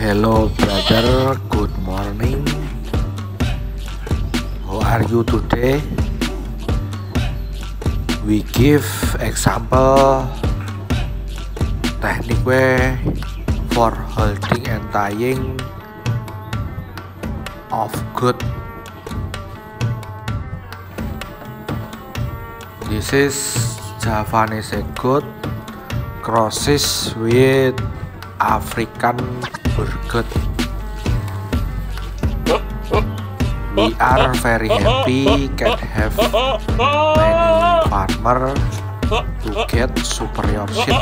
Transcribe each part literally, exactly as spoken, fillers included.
Hello brother, good morning. How are you today? We give example technique way for holding and tying of goat. This is Javanese goat crosses with African burgoat. We are very happy can have many farmer to get superior sheep.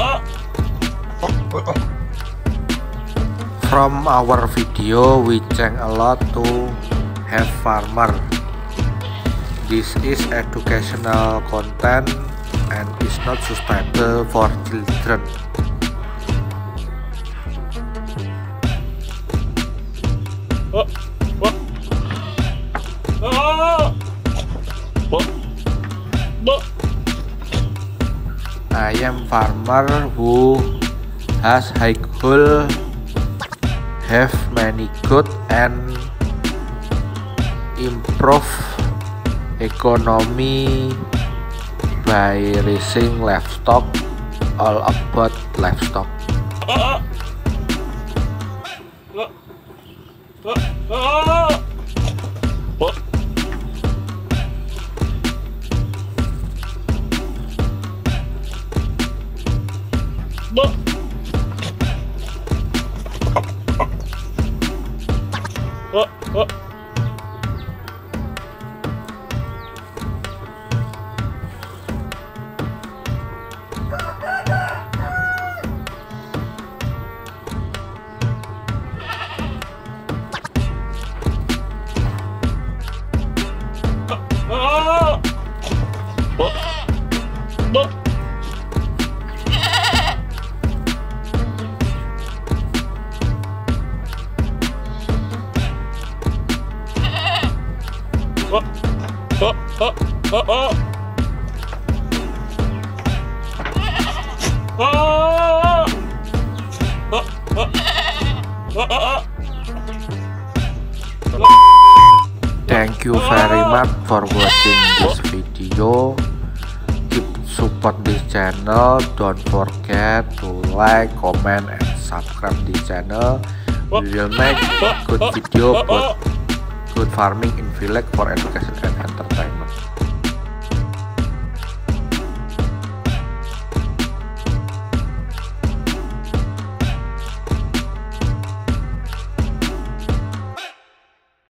From our video we change a lot to have farmer. This is educational content and is not suitable for children. I am farmer who has high goal, have many goat and improve economy by raising livestock. All about livestock. Thank you very much for watching this video. Keep support this channel. Don't forget to like, comment, and subscribe this channel. We will make good video about good farming in village for education and entertainment.